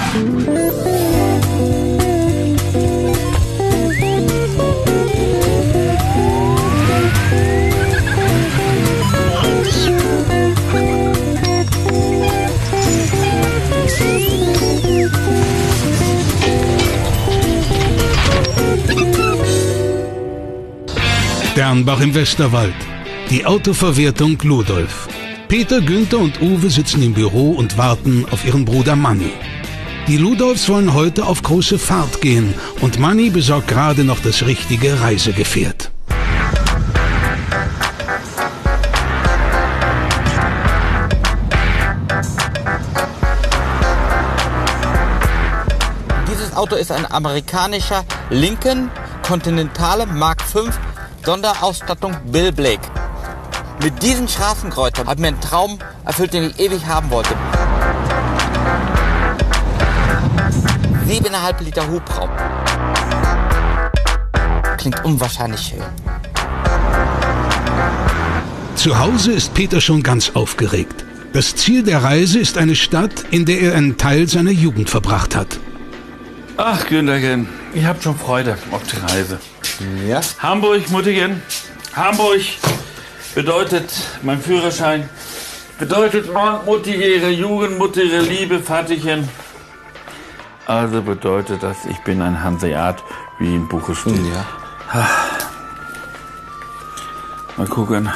Dernbach im Westerwald. Die Autoverwertung Ludolf. Peter, Günther und Uwe sitzen im Büro und warten auf ihren Bruder Manni. Die Ludolfs wollen heute auf große Fahrt gehen und Manni besorgt gerade noch das richtige Reisegefährt. Dieses Auto ist ein amerikanischer Lincoln Continentale Mark V Sonderausstattung Bill Blake. Mit diesen Straßenkreuzern hat mir einen Traum erfüllt, den ich ewig haben wollte. 7,5 Liter Hubraum. Klingt unwahrscheinlich schön. Zu Hause ist Peter schon ganz aufgeregt. Das Ziel der Reise ist eine Stadt, in der er einen Teil seiner Jugend verbracht hat. Ach, Güntherchen, ich hab schon Freude auf die Reise. Ja? Hamburg, Muttigen. Hamburg bedeutet mein Führerschein. Bedeutet Mutti ihre Jugend, Mutti ihre Liebe, Vatterchen. Also bedeutet das, ich bin ein Hanseat, wie im Buche steht. Ja. Mal gucken.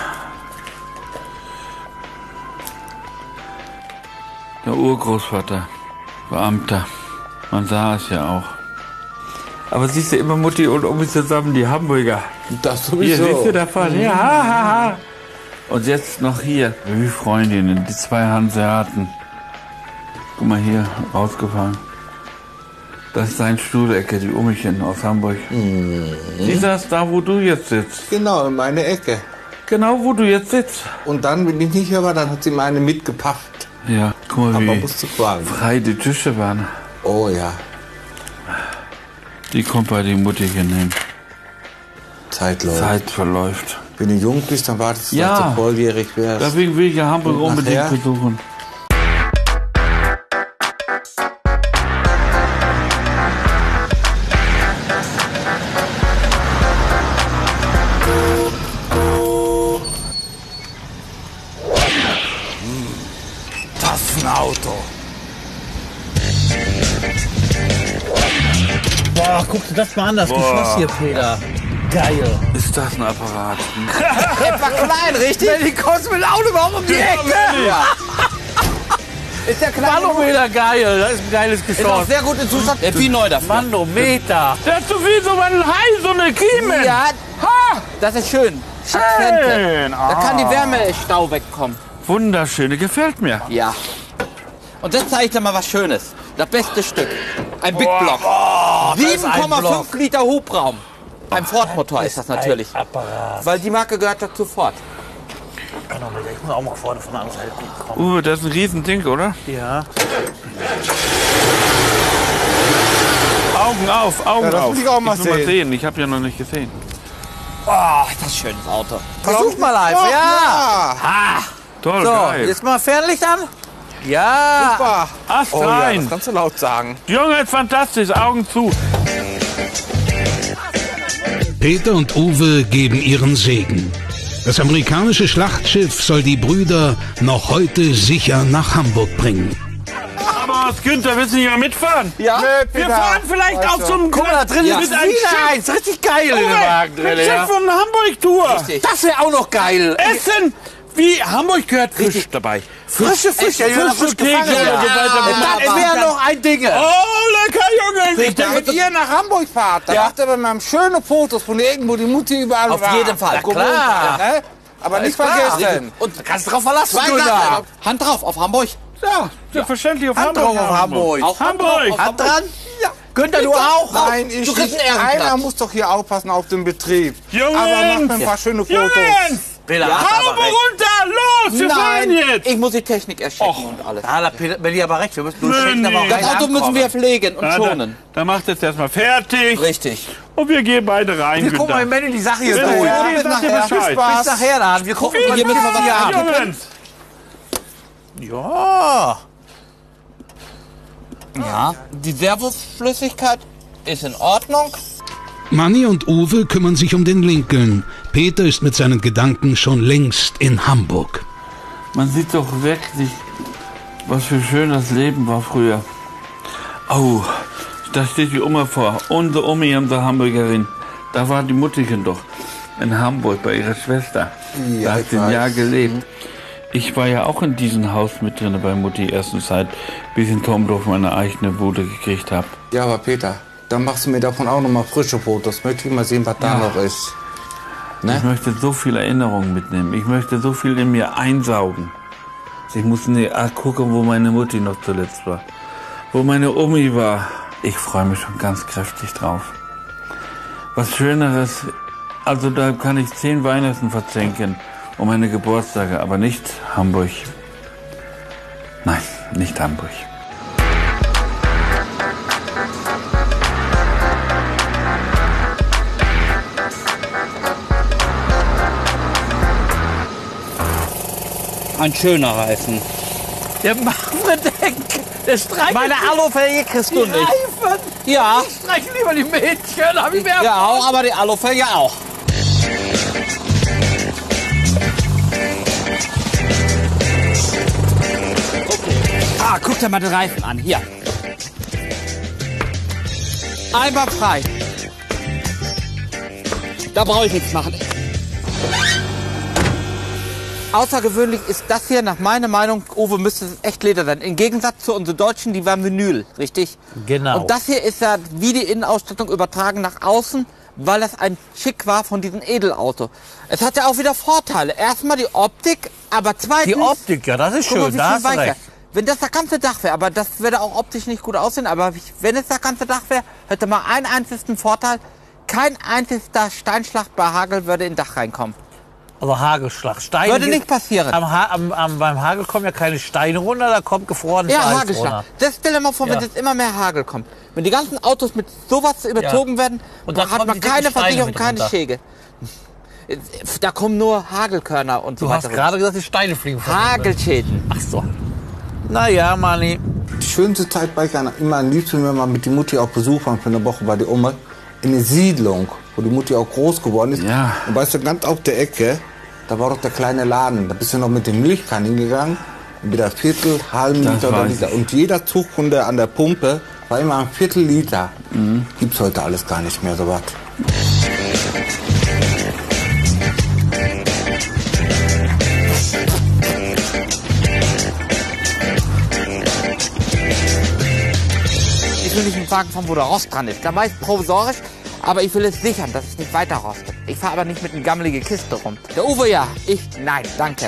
Der Urgroßvater, Beamter. Man sah es ja auch. Aber siehst du immer Mutti und Omi zusammen, die Hamburger. Das sowieso. Hier, siehst du davon? Ja, ha, ha, ha. Und jetzt noch hier, wie Freundinnen, die zwei Hanseaten. Guck mal hier, rausgefahren. Das ist sein Stuhlecke, die Omichen aus Hamburg. Die saß da, wo du jetzt sitzt. Genau, in meine Ecke. Genau, wo du jetzt sitzt. Und dann, wenn ich nicht hier war, dann hat sie meine mitgepafft. Ja, guck mal, Aber wie musst du fragen. frei die Tische waren. Oh ja, Die kommt bei den Muttigen hin. Zeit läuft. Zeit verläuft. Wenn du jung bist, dann wartest du, Ja. dass du volljährig wärst. Deswegen will ich ja Hamburg Und unbedingt nachher? besuchen. Das ist ein Auto. Boah, guck dir das mal an, das Geschoss hier, Peter. Geil. Ist das ein Apparat? Etwa klein, richtig? Die kommst mit dem Auto überhaupt um die Ecke. Ja. Ist der klein? Manometer, geil. Das ist ein geiles Ist auch Geschoss. sehr gut in Zustand. Der ist wie neu dafür. Manometer. Das ist so wie so ein Hai, so eine Kiemen. Ja, das ist schön. Akzente. Schön. Da kann die Wärmestau wegkommen. Wunderschöne, gefällt mir. Ja. Und jetzt zeige ich dir mal was Schönes. Das beste Stück. Ein Big Block. 7,5 Liter Hubraum. Beim Ford-Motor ist das natürlich. Apparat. Weil die Marke gehört dazu Ford. Manometer. Ich muss auch mal vorne von der anderen Seite gucken. Das ist ein Riesending, oder? Ja. Augen auf, Augen das auf. will ich auch mal will mal sehen. sehen. Ich habe ja noch nicht gesehen. Oh, das ist ein schönes Auto. Versuch mal einfach. Ja. Toll, So, geil. jetzt mal Fernlicht an. Ja. Super. Ast Oh ja, rein. das kannst du laut sagen. Junge, fantastisch. Augen zu. Peter und Uwe geben ihren Segen. Das amerikanische Schlachtschiff soll die Brüder noch heute sicher nach Hamburg bringen. Aber was, Günther, willst du nicht mal mitfahren? Ja? Wir fahren vielleicht auch zum Guck mal, da drin Ja. ist ein Schiff. Richtig geil in dem Wagen drin. Ein Schiff Ja. von Hamburg-Tour. Richtig. Das wäre auch noch geil. Essen, wie Hamburg gehört Fisch dabei. Frische Fische. Ja, frisch gefangen. Theke oder so weiter. Das wäre noch ein Ding. Oh, lecker, Junge. Ich denke, Wenn ihr nach Hamburg fahrt, dann macht ihr bei mir schöne Fotos von irgendwo die Mutti überall Auf war. jeden Fall. Gewohnt klar. hat, ne? Aber nicht klar. vergessen. Und Da kannst du drauf verlassen, zwei Günther. Sachen. Hand drauf auf Hamburg. ja, selbstverständlich auf Hand Hamburg. drauf auf Hamburg. Auch Hamburg. Hand drauf auf Hand dran. Ja. Günther, du auch. Nein, ich Du kriegst nicht. einen Ehrenplatz. Einer muss doch hier aufpassen auf dem Betrieb. Jungs. Aber macht mir ein paar schöne Fotos. Jungs, Peter, Haube runter, los, wir fahren jetzt. Ich muss die Technik erschecken und alles. Ja, da hat Belli aber recht. Wir müssen nur Nee, schenken, aber auch nee. Das Auto müssen wir pflegen und Ja, schonen. da macht jetzt erstmal fertig. Richtig. Und wir gehen beide rein, Wir gucken mal, Günther. wenn die Sache hier Bis durch. nachher. Bis Sagt ihr nachher. Bescheid. Viel Spaß. Bis nachher dann. Wir gucken Hier müssen wir was hier haben. an. Jungs. Ja. Ja, die Servoflüssigkeit ist in Ordnung. Manni und Uwe kümmern sich um den Lincoln. Peter ist mit seinen Gedanken schon längst in Hamburg. Man sieht doch wirklich, was für schön das Leben war früher. Oh, da steht die Oma vor. Unsere Omi, unsere Hamburgerin. Da war die Mutterchen doch in Hamburg bei ihrer Schwester. Ja, Da hat sie ein Jahr gelebt. Ich war ja auch in diesem Haus mit drin bei Mutti ersten Zeit, bis ich in Tomdorf meine eigene Bude gekriegt habe. Ja, aber Peter, dann machst du mir davon auch noch mal frische Fotos. Möchte ich mal sehen, was da noch ist. Ne? Ich möchte so viele Erinnerungen mitnehmen. Ich möchte so viel in mir einsaugen. Ich muss gucken, wo meine Mutti noch zuletzt war. Wo meine Omi war. Ich freue mich schon ganz kräftig drauf. Was Schöneres, also da kann ich 10 Weihnachten verzenken um meine Geburtstage, aber nicht Hamburg. Nein, nicht Hamburg. Ein schöner Reifen. Der Mavredeck, der streichelt Meine Alufelge kriegst die du nicht. Reifen. Ja. Ich streiche lieber die Mädchen, hab ich mehr. Ja, auch, aber die Alufelge auch. Ah, guck dir mal den Reifen an. Hier. Einmal frei. Da brauche ich nichts machen. Außergewöhnlich ist das hier, nach meiner Meinung, Uwe, müsste es echt Leder sein. Im Gegensatz zu unseren Deutschen, die waren Vinyl, richtig? Genau. Und das hier ist ja wie die Innenausstattung übertragen nach außen, weil das ein Schick war von diesem Edelauto. Es hat ja auch wieder Vorteile. Erstmal die Optik, aber zweitens... Die Optik, ja, das ist guck mal, schön, wie da viel hast du weicher. recht. Wenn das ganze Dach wäre, aber das würde auch optisch nicht gut aussehen, aber wenn es das ganze Dach wäre, hätte man einen einzigen Vorteil. Kein einziger Steinschlag bei Hagel würde in das Dach reinkommen. Also Hagelschlag. Steine Würde nicht passieren. Beim Hagel kommen ja keine Steine runter, da kommt gefrorenes Ja, Eis Hagelschlag. runter. Das stell dir mal vor, Ja. wenn jetzt immer mehr Hagel kommt. Wenn die ganzen Autos mit sowas überzogen werden, Und dann hat kommen man die dicken keine Steine Versicherung, mit keine runter. Schäge. Da kommen nur Hagelkörner und so Du hast weiter. gerade gesagt, die Steine fliegen von oben. Hagelschäden. Ach so. Naja, Manni. Die schönste Zeit war ich immer am liebsten, wenn wir mit der Mutti auch Besuch waren für eine Woche bei der Oma. In der Siedlung, wo die Mutti auch groß geworden ist. Ja. Und weißt du, ganz auf der Ecke, da war doch der kleine Laden. Da bist du noch mit dem Milchkann hingegangen. Wieder Viertel, halben Das Liter oder weiß Liter. ich. Und jeder Zugkunde an der Pumpe war immer ein Viertel Liter. Gibt's heute alles gar nicht mehr so was. Ich will nicht einen Wagen fahren, wo der Rost dran ist. Da war ich provisorisch, aber ich will es sichern, dass es nicht weiter rostet. Ich fahre aber nicht mit einer gammeligen Kiste rum. Der Uwe ja, ich nein, danke.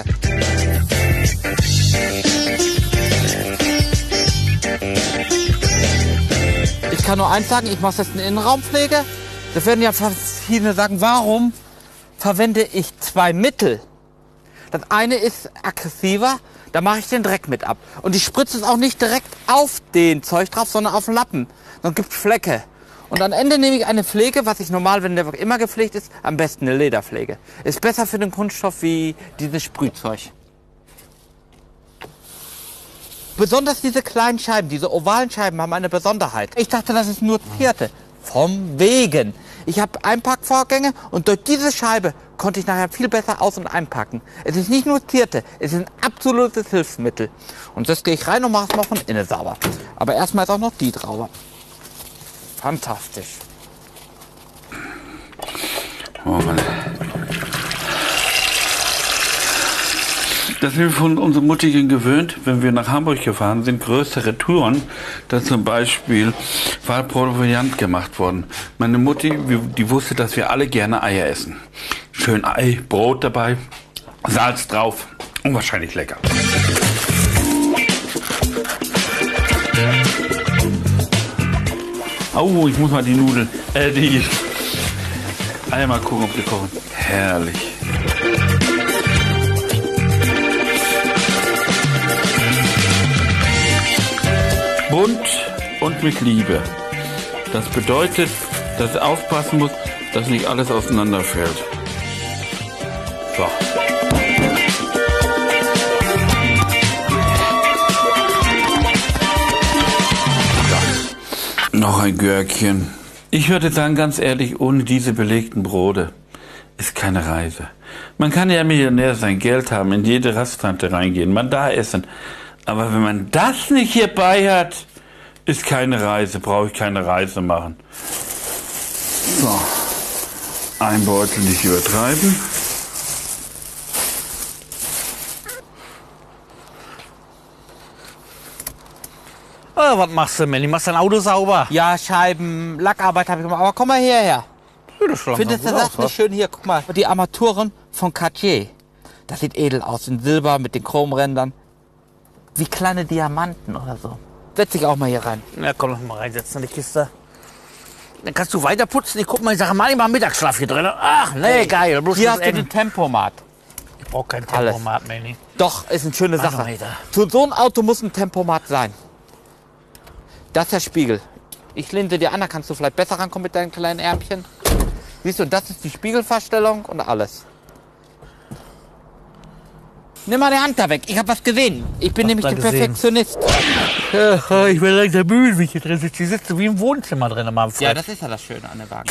Ich kann nur eins sagen, ich mache jetzt eine Innenraumpflege. Da werden ja verschiedene sagen, warum verwende ich 2 Mittel? Das eine ist aggressiver, da mache ich den Dreck mit ab. Und ich spritze es auch nicht direkt auf den Zeug drauf, sondern auf den Lappen. Dann gibt es Flecke. Und am Ende nehme ich eine Pflege, was ich normal, wenn der immer gepflegt ist, am besten eine Lederpflege. Ist besser für den Kunststoff wie dieses Sprühzeug. Besonders diese kleinen Scheiben, diese ovalen Scheiben haben eine Besonderheit. Ich dachte, das ist nur Zierte. Vom Wegen. Ich habe Einpackvorgänge und durch diese Scheibe konnte ich nachher viel besser aus- und einpacken. Es ist nicht nur Zierte, es ist ein absolutes Hilfsmittel. Und das gehe ich rein und mache es mal von innen sauber. Aber erstmal ist auch noch die drauf. Fantastisch. Oh Mann. Das sind wir von unseren Muttigen gewöhnt, wenn wir nach Hamburg gefahren sind, größere Touren, da zum Beispiel war Proviant gemacht worden. Meine Mutti, die wusste, dass wir alle gerne Eier essen. Schön Ei, Brot dabei, Salz drauf, unwahrscheinlich lecker. Oh, ich muss mal die Nudeln, die Eier mal gucken, ob die kochen. Herrlich. Bunt und mit Liebe. Das bedeutet, dass er aufpassen muss, dass nicht alles auseinanderfällt. So. Noch ein Gürkchen. Ich würde sagen, ganz ehrlich, ohne diese belegten Brote ist keine Reise. Man kann ja Millionär sein, Geld haben, in jede Rastante reingehen, man da essen. Aber wenn man das nicht hierbei hat, ist keine Reise, brauche ich keine Reise machen. So, ein Beutel nicht übertreiben. Oh, was machst du, Manny? Machst dein Auto sauber? Ja, Scheiben, Lackarbeit habe ich gemacht. Aber komm mal hierher. Findest du das nicht schön? Hier, guck mal. Die Armaturen von Cartier. Das sieht edel aus. In Silber mit den Chromrändern. Wie kleine Diamanten oder so. Setz dich auch mal hier rein. Ja, komm noch mal reinsetzen in die Kiste. Dann kannst du weiter putzen. Ich guck mal, ich sage mal, ich mach Mittagsschlaf hier drin. Ach, nee, geil. Bloß Hier das hast du den Eng. Tempomat. Ich brauch kein Alles. Tempomat, Manny. Doch, ist eine schöne Sache. Manometer. Zu so einem Auto muss ein Tempomat sein. Das ist der Spiegel. Ich lehne dir an, da kannst du vielleicht besser rankommen mit deinen kleinen Ärmchen. Siehst du, das ist die Spiegelverstellung und alles. Nimm mal die Hand da weg, ich habe was gesehen. Ich bin nämlich da der gesehen? Perfektionist. Ja, ich will langsam müde, wie ich hier drin sitze. Die sitze wie im Wohnzimmer drin am Anfang. Ja, das ist ja das Schöne an der Wagen.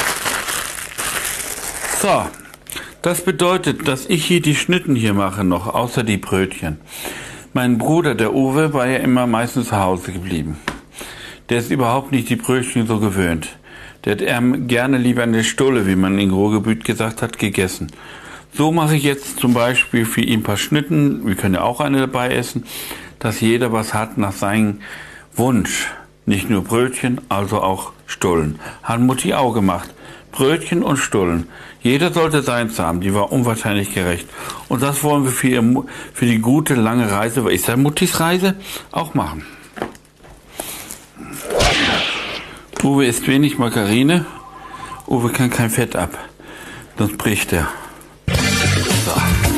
So, das bedeutet, dass ich hier die Schnitten hier mache noch, außer die Brötchen. Mein Bruder, der Uwe, war ja immer meistens zu Hause geblieben. Der ist überhaupt nicht die Brötchen so gewöhnt. Der hat gerne lieber eine Stulle, wie man in Ruhrgebiet gesagt hat, gegessen. So mache ich jetzt zum Beispiel für ihn ein paar Schnitten, wir können ja auch eine dabei essen, dass jeder was hat nach seinem Wunsch. Nicht nur Brötchen, also auch Stullen. Hat Mutti auch gemacht. Brötchen und Stullen. Jeder sollte seins haben, die war unwahrscheinlich gerecht. Und das wollen wir für die gute, lange Reise, weil ist ja Muttis Reise, auch machen. Uwe isst wenig Margarine. Uwe kann kein Fett ab, sonst bricht er. So.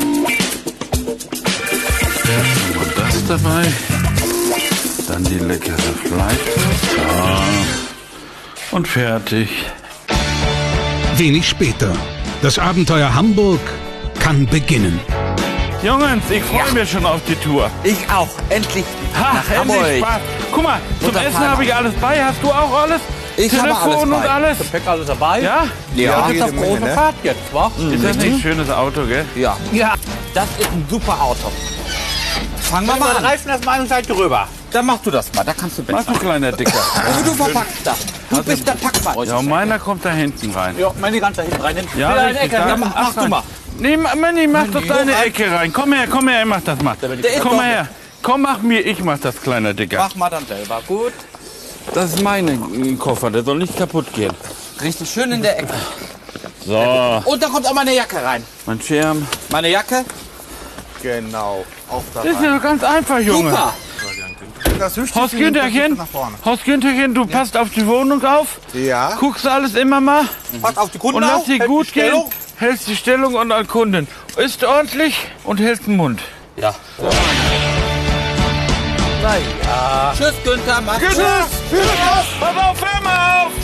Und das dabei. Dann die leckere Fleisch. So. Und fertig. Wenig später. Das Abenteuer Hamburg kann beginnen. Jungs, ich freue mich schon auf die Tour. Ich auch, endlich Ha, nach Hamburg. endlich Spaß. Guck mal, zum Mutter Essen Palmer. habe ich alles bei. Hast du auch alles? Ich habe Telefon alles und bei. alles? Gepäck alles dabei? Ja? Ja, jede Menge, ne? Fahrt jetzt, wa? Ist das nicht ein schönes Auto, gell? ja. Ja. Das ist ein super Auto. Fangen wir Mal mal den an. Reifen erstmal eine Seite rüber. Dann mach du das mal, da kannst du Mach besser. du, kleiner Dicker. Du verpackst das. Du bist der Packmann. Ja, meiner kommt da hinten rein. Ja, meine ganze hinten rein. Ja, Wieder eine richtig, Ecke. da. Ja, Mach du mal. Nee, Manni, mach doch deine Ecke rein. Komm her, ich mach das mal. ist Komm doch- mal her. Komm, mach mir, ich mach das, kleiner Dicker. Mach mal dann selber. Gut. Das ist mein Koffer, der soll nicht kaputt gehen. Richtig schön in der Ecke. So, Und da kommt auch meine Jacke rein. mein Schirm. Meine Jacke? Genau. Auf da Das ist ja ganz einfach, Junge. Super. Das Wichtigste Horst nimmt das Güntherchen, nach vorne. Horst Güntherchen, du passt auf die Wohnung auf, Ja. guckst alles immer mal Pass auf die Kunden und lass auf, sie hält gut die gehen, Stellung. hältst die Stellung und an Kunden. Isst ordentlich und hältst den Mund. Ja. Tschüss, Günther. Mach's gut. Pass auf, hör mal auf!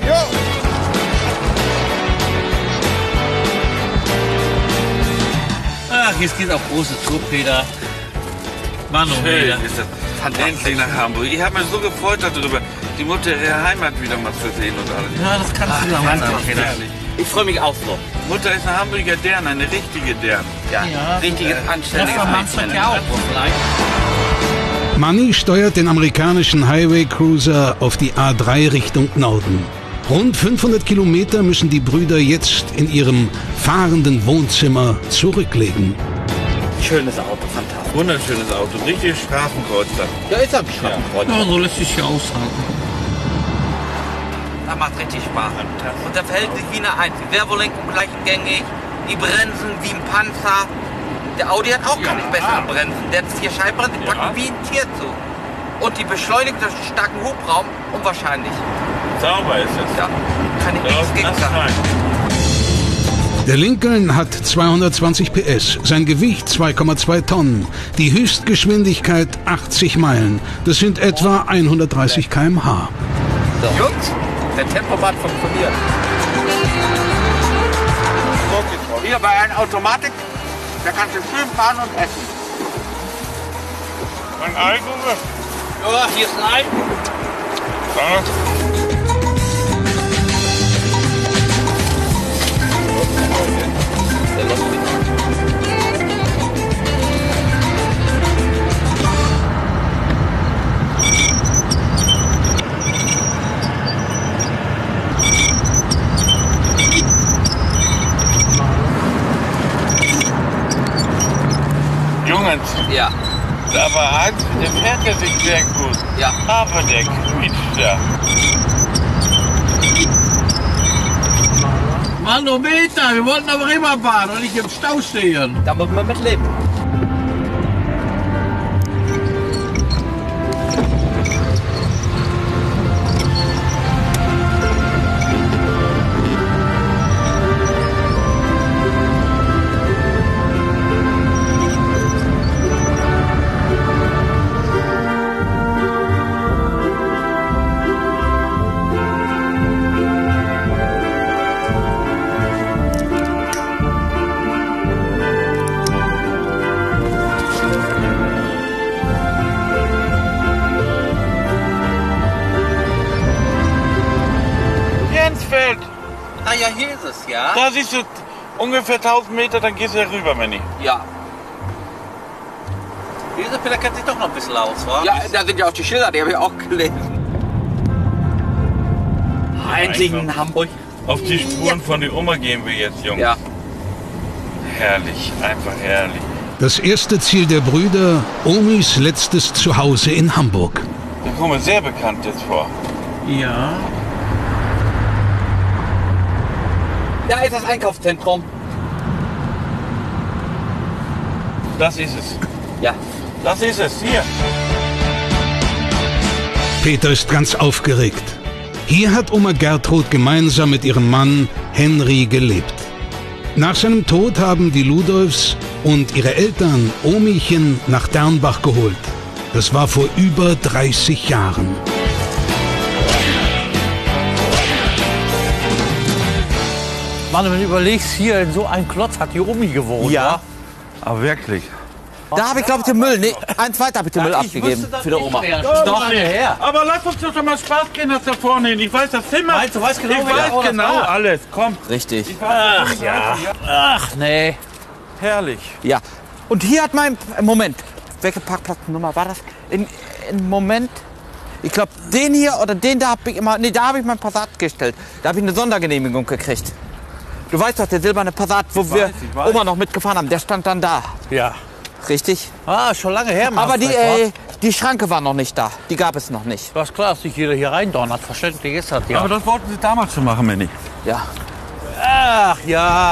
Ach, jetzt geht auf große Tour, Peter. Manometer. ist das endlich nach Hamburg. Ich habe mich so gefreut darüber, die Mutter ihrer Heimat wieder mal zu sehen und alles. Ja, das kannst du sagen, Peter. Ich freue mich auch so. Mutter ist eine Hamburger Dern, eine richtige Dern. Ja. Richtiges, Das anständiges war Manfred Mädchen. ja auch. Vielleicht. Manni steuert den amerikanischen Highway Cruiser auf die A3 Richtung Norden. Rund 500 Kilometer müssen die Brüder jetzt in ihrem fahrenden Wohnzimmer zurücklegen. Schönes Auto, fantastisch. Wunderschönes Auto, richtiges Straßenkreuzer. Ja, ist ein Straßenkreuz. Ja, so lässt sich hier aushalten. Das macht richtig Spaß. Und der verhält sich wie eine Eins. Die Servolenkung gleichgängig, die Bremsen wie ein Panzer. Der Audi hat auch keine besseren Bremsen. Der hat 4 Scheibenbremsen, die packen wie ein Tier zu. Und die beschleunigt durch einen starken Hubraum unwahrscheinlich. Sauber ist es. Ja, kann ich nichts gegen sagen. Der Lincoln hat 220 PS, sein Gewicht 2,2 Tonnen, die Höchstgeschwindigkeit 80 Meilen. Das sind etwa 130 km/h. So. Jungs, der Tempomat funktioniert. Hier bei einer Automatik, da kannst du schön fahren und essen. Ein Ei, Junge? Ja, hier ist ein Ei. Jungs, Ja. aber eins, der fährt ja sich sehr gut. Ja. Haberdeck, Mieter. Manometer, wir wollten aber immer fahren und nicht im Stau stehen. Da muss man mit leben. Jensfeld, Ah ja, hier ist es, ja? da siehst du ungefähr 1000 Meter, dann gehst du ja rüber, Manni. Ja. Diese Peter kennt sich doch noch ein bisschen aus, wa? Ja, da sind ja auch die Schilder, die habe ich auch gelesen. Endlich in Hamburg. Auf die Spuren von der Oma gehen wir jetzt, Jungs. Ja. Herrlich, einfach herrlich. Das erste Ziel der Brüder, Omis letztes Zuhause in Hamburg. Der kommt mir sehr bekannt jetzt vor. Ja. Da ist das Einkaufszentrum. Das ist es. Ja. Das ist es, hier. Peter ist ganz aufgeregt. Hier hat Oma Gertrud gemeinsam mit ihrem Mann Henry gelebt. Nach seinem Tod haben die Ludolfs und ihre Eltern Omichen nach Dernbach geholt. Das war vor über 30 Jahren. Mann, wenn du überlegst, hier in so einem Klotz hat die Omi gewohnt. Ja. Aber wirklich. Da habe ich, glaube ich, den Müll. Nee, eins weiter habe ich den Müll abgegeben. Für die Oma. Doch, her. Aber lass uns doch mal Spaß gehen, das da vorne hin. Ich weiß das Zimmer. Meinst du, weißt genau, ich wie das weiß war? genau alles. Komm. Richtig. Ach ja. Ach nee. Herrlich. Ja. Und hier hat mein... Moment. Welche Parkplatznummer war das? In Moment... Ich glaube, den hier oder den da habe ich immer... Nee, da habe ich mein Passat gestellt. Da habe ich eine Sondergenehmigung gekriegt. Du weißt doch, der silberne Passat, wo wir ich weiß. Oma noch mitgefahren haben, der stand dann da. Ja. Richtig? Ah, schon lange her, Mann. Aber die Schranke war noch nicht da. Die gab es noch nicht. Was klar, dass sich jeder hier reindonnert. Verständlich ist das, ja. Aber das wollten sie damals schon machen, Manni. Ja. Ach ja.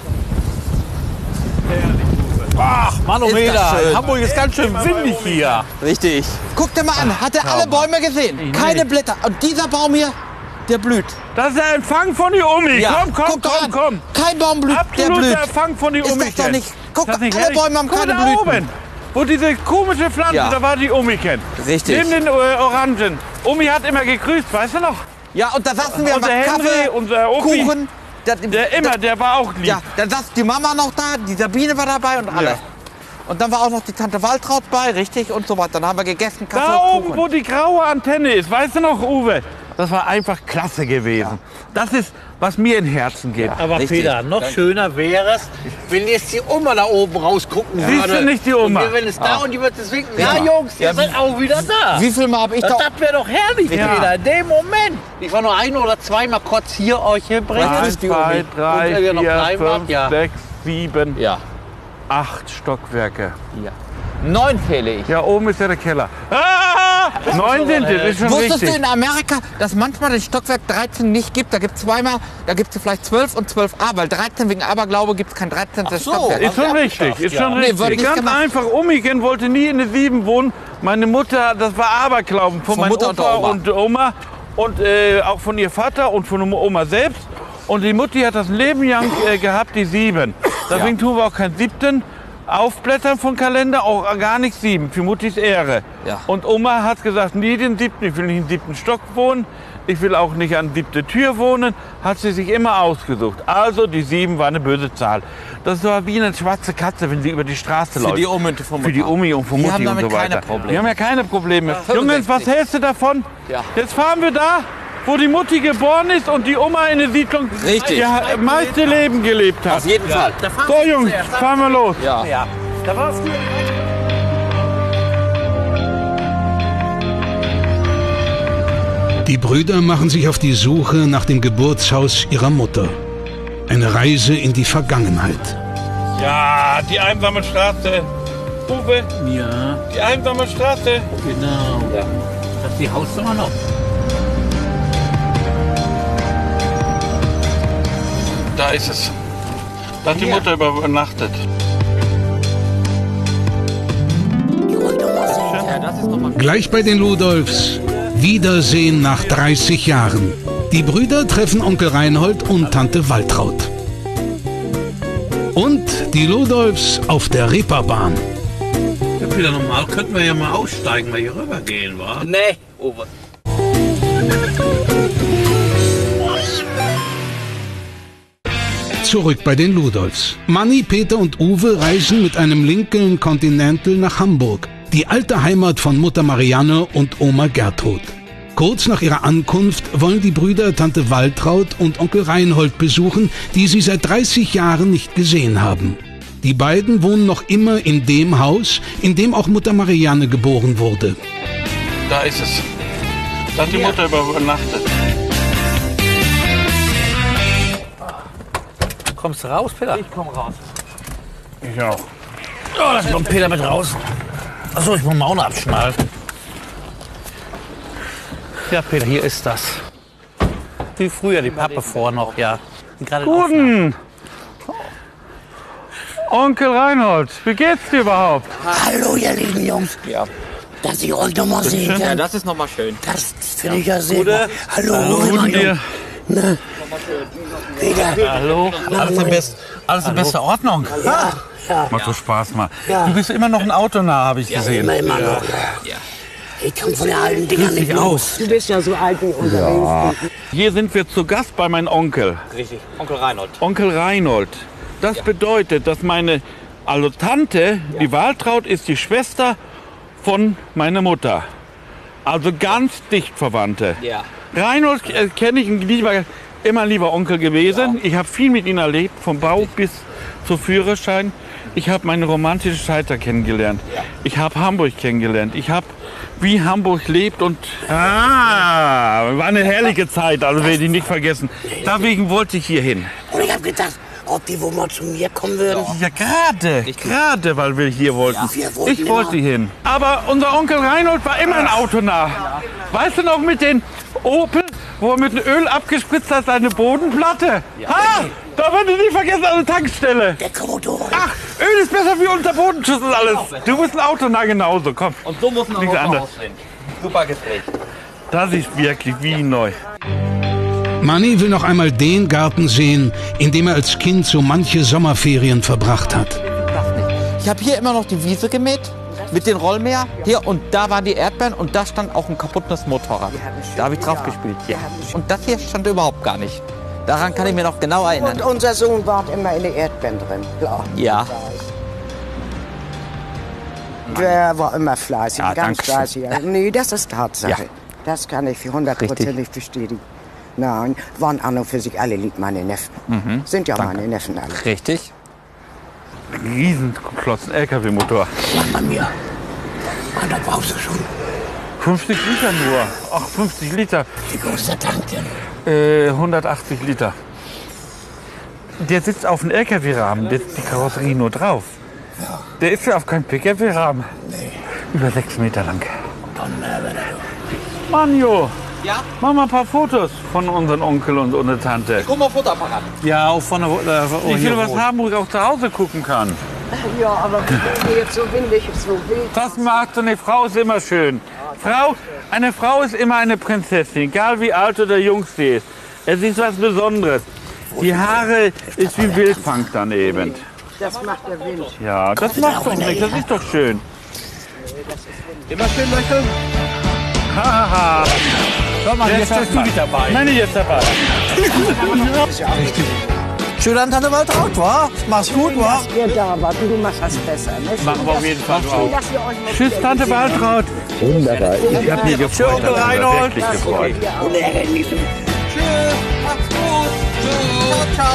Ach, Manometer. Ist das schön. Hamburg ist ganz schön windig hier. Richtig. Guck dir mal an, hat er alle Bäume gesehen? Keine Blätter. Und dieser Baum hier, der blüht. Das ist der Empfang von die Omi. Ja, Komm, komm, guck doch komm, an. komm. Kein Baum blüht, der Absoluter blüht. Empfang von die Ist Omi. das doch nicht... Guck, Das nicht alle herrlich? Bäume haben Guck keine da Blüten. oben, wo diese komische Pflanze, Ja. da war die Omi kennt. Richtig. Neben den Orangen. Omi hat immer gegrüßt, weißt du noch? Ja, und da saßen wir Unser beim Henry, Kaffee, unser Opi. Kuchen. Der war auch lieb. Ja, dann saß die Mama noch da, die Sabine war dabei und alle. Ja. Und dann war auch noch die Tante Waltraud bei, richtig, und so weiter. Dann haben wir gegessen, Kaffee Da und oben, Kuchen. wo die graue Antenne ist, weißt du noch, Uwe? Das war einfach klasse gewesen. Das ist, was mir in Herzen geht. Aber Richtig. Peter, noch schöner wäre es, wenn jetzt die Oma da oben rausgucken Siehst würde. du nicht die Oma? Und wenn es da und die wird es winken. Ja, Ja. Jungs, ihr seid auch wieder da. Wie viel Mal habe ich Das, da... das wäre doch herrlich, Ja. Peter, in dem Moment. Ich war nur ein oder zweimal kurz hier euch hinbringen. 1, 2, 3, Und ihr noch 4, klein wart, 5, ja. 6, 7, Ja, 8 Stockwerke. ja. 9 fehle ich. Ja, oben ist ja der Keller. Ah! 9 sind es, ist schon Wusstest du richtig. in Amerika, dass manchmal den Stockwerk 13 nicht gibt? Da gibt es zweimal, da gibt es vielleicht 12 und 12a, weil 13 wegen Aberglaube gibt es kein 13. Stockwerk. Ist schon richtig, ist schon Nee, wird richtig. nicht Ganz gemacht. einfach, Omiken wollte nie in der 7 wohnen. Meine Mutter, das war Aberglauben von meinem Mutter und Opa Oma. und Oma und auch von ihr Vater und von Oma selbst. Und die Mutti hat das Leben lang gehabt, die 7. Deswegen tun wir auch keinen 7. Aufblättern von Kalender, auch gar nicht 7, für Muttis Ehre. Ja. Und Oma hat gesagt, nie den 7., ich will nicht im 7. Stock wohnen, ich will auch nicht an 7. Tür wohnen, hat sie sich immer ausgesucht. Also die 7 war eine böse Zahl. Das war wie eine schwarze Katze, wenn sie über die Straße läuft. Für die Omi und von Für die Omi und von Die Mutti haben und damit so weiter. keine Probleme. Die haben ja keine Probleme. Ja, Jungs, was 65. hältst du davon? Ja. Jetzt fahren wir da, wo die Mutti geboren ist und die Oma in der Siedlung Richtig. ihr meiste Leben gelebt hat. Auf jeden Fall. So Jungs, fahren wir los. Ja. Ja, da war früher. Die Brüder machen sich auf die Suche nach dem Geburtshaus ihrer Mutter. Eine Reise in die Vergangenheit. Ja, die einsame Straße. Uwe, Ja, die einsame Straße. genau. Ja. Das ist die Hausnummer noch. Da ist es. Da hat die Mutter übernachtet. Ja, das ist nochmal Gleich bei den Ludolfs. Wiedersehen nach 30 Jahren. Die Brüder treffen Onkel Reinhold und Tante Waltraud. Und die Ludolfs auf der Reeperbahn. Ja, Peter, normal könnten wir ja mal aussteigen, weil hier rübergehen, wa? Nee, Uwe. Zurück bei den Ludolfs. Manni, Peter und Uwe reisen mit einem Lincoln Continental nach Hamburg, die alte Heimat von Mutter Marianne und Oma Gertrud. Kurz nach ihrer Ankunft wollen die Brüder Tante Waltraud und Onkel Reinhold besuchen, die sie seit 30 Jahren nicht gesehen haben. Die beiden wohnen noch immer in dem Haus, in dem auch Mutter Marianne geboren wurde. Da ist es. Da hat die Mutter übernachtet. Kommst du raus, Peter? Ich komm raus. Ich auch. Oh, da kommt Peter mit raus. Achso, ich muss mal auch noch abschnallen. Ja, Peter, hier ist das. Wie früher, die Pappe vor noch, ja. Die gerade Guten! Onkel Reinhold, wie geht's dir überhaupt? Hallo, ihr lieben Jungs. Ja. Dass ich euch noch mal sehen Ja, kann. das ist nochmal schön. Das finde ich ja sehr Gute. gut. Hallo, Guten mein dir. Junge. Peter. Hallo. Alles in bester Ordnung. Macht so Spaß mal. Du bist immer noch ein Autonah, habe ich gesehen. Immer noch. Ich komme von den alten Dingern nicht los. Du bist ja so alt wie unterwegs. Hier sind wir zu Gast bei meinem Onkel. Richtig. Onkel Reinhold. Onkel Reinhold. Das bedeutet, dass meine Tante, die Waltraud, ist die Schwester von meiner Mutter. Also ganz dicht Verwandte. Ja. Reinhold kenne ich immer lieber Onkel gewesen. Ich habe viel mit ihm erlebt, vom Bau bis zum Führerschein. Ich habe meine romantische Zeit da kennengelernt. Ich habe Hamburg kennengelernt. Ich habe, wie Hamburg lebt und... war eine herrliche Zeit, also werde ich nicht vergessen. Deswegen wollte ich hier hin. Und ich habe gedacht, ob die wohl mal zu mir kommen würden. Ja, gerade, weil wir hier wollten. wir wollten Ich wollte hin. Aber unser Onkel Reinhold war immer ein Autonah. Weißt du noch mit den Opel, wo er mit dem Öl abgespritzt hat, seine Bodenplatte? Ha! Da wird ich nicht vergessen, an der Tankstelle. Der Commodore. Ach, Öl ist besser wie unter Bodenschutz und alles. Du bist ein Autonah genauso, komm. Und so muss man Nichts auch anderes. aussehen. Super Gespräch. Das ist wirklich wie neu. Manni will noch einmal den Garten sehen, in dem er als Kind so manche Sommerferien verbracht hat. Ich habe hier immer noch die Wiese gemäht mit den Rollmäher. Hier und da waren die Erdbeeren und da stand auch ein kaputtes Motorrad. Da habe ich drauf gespielt hier. Und das hier stand überhaupt gar nicht. Daran kann ich mir noch genau erinnern. Und unser Sohn war immer in den Erdbeeren drin. Klar. Ja. Der war immer fleißig, Ja, ganz danke schön. fleißig. Nee, das ist Tatsache. Ja. Das kann ich für 100%ig bestätigen. Nein, waren an und für sich alle lieb, meine Neffen. Sind ja meine Neffen alle. Richtig. Riesenklotz, ein LKW-Motor. Bei mir. Und da brauchst du schon. 50 Liter nur. Ach, 50 Liter. Wie groß ist der Tank denn? 180 Liter. Der sitzt auf dem LKW-Rahmen, der ist die Karosserie nur drauf. Der ist ja auf keinem PKW-Rahmen. Über 6 Meter lang. Manjo, Ja? mach mal ein paar Fotos von unserem Onkel und unserer Tante. Guck mal, Fotoapparat. Ja, auch von der... Ich will, was Hamburg auch zu Hause gucken kann. Ja, aber wenn jetzt so windig ist, so wild. Das magst du nicht. Frau ist immer schön. Eine Frau ist immer eine Prinzessin, egal wie alt oder jung sie ist. Es ist was Besonderes. Die Haare ist wie Wildfang dann eben. Das macht der Wind. Ja, das macht doch nichts, das ist doch schön. Immer schön lächeln. Haha. Schau mal, jetzt bist du nicht dabei. Nein, jetzt dabei. Schön an Tante Waltraud, wa? Mach's gut, wa? Ihr da wart, du machst das besser. Ne? Machen wir auf jeden Fall auch. Dass ihr euch mit Tschüss, Tante Waltraud. Wunderbar. Ich hab mich gefreut. Onkel Reinhold. Wirklich gefreut. Tschüss, macht's gut. Ciao,